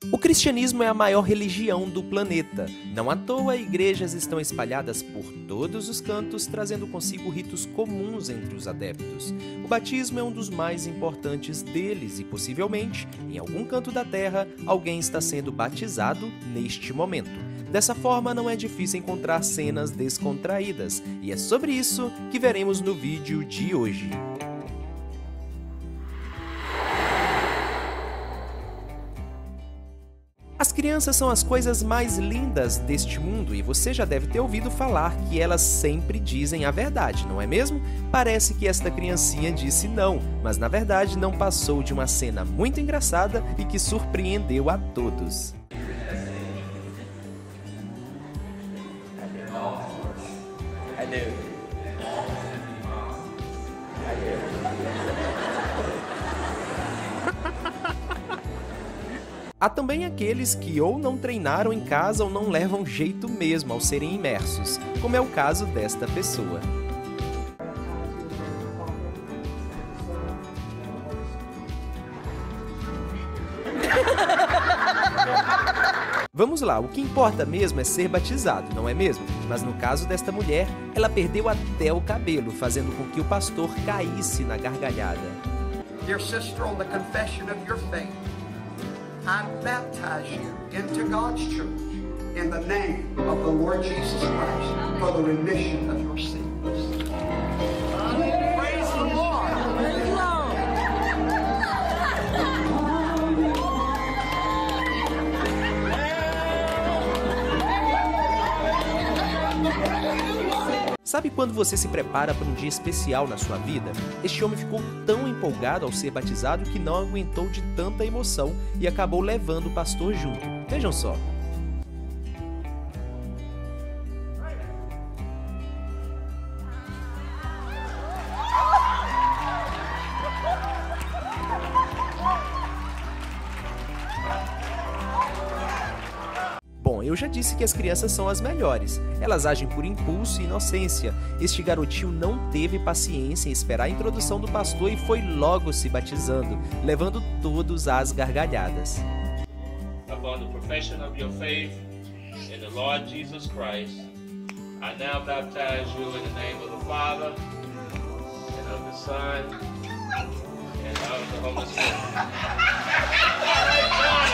O cristianismo é a maior religião do planeta. Não à toa, igrejas estão espalhadas por todos os cantos, trazendo consigo ritos comuns entre os adeptos. O batismo é um dos mais importantes deles e, possivelmente, em algum canto da Terra, alguém está sendo batizado neste momento. Dessa forma, não é difícil encontrar cenas descontraídas, e é sobre isso que veremos no vídeo de hoje. As crianças são as coisas mais lindas deste mundo e você já deve ter ouvido falar que elas sempre dizem a verdade, não é mesmo? Parece que esta criancinha disse não, mas na verdade não passou de uma cena muito engraçada e que surpreendeu a todos. Há também aqueles que ou não treinaram em casa ou não levam jeito mesmo ao serem imersos, como é o caso desta pessoa. Vamos lá, o que importa mesmo é ser batizado, não é mesmo? Mas no caso desta mulher, ela perdeu até o cabelo, fazendo com que o pastor caísse na gargalhada. Dear sister, on the confession of your faith, I baptize you into God's church in the name of the Lord Jesus Christ for the remission of your sins. Praise the Lord. Sabe quando você se prepara para um dia especial na sua vida? Este homem ficou tão empolgado ao ser batizado que não aguentou de tanta emoção e acabou levando o pastor junto. Vejam só. Bom, eu já disse que as crianças são as melhores. Elas agem por impulso e inocência. Este garotinho não teve paciência em esperar a introdução do pastor e foi logo se batizando, levando todos às gargalhadas. Upon the profession of your faith in the Lord Jesus Christ, I now baptize you in the name of the Father, and of the Son, and of the Holy Spirit.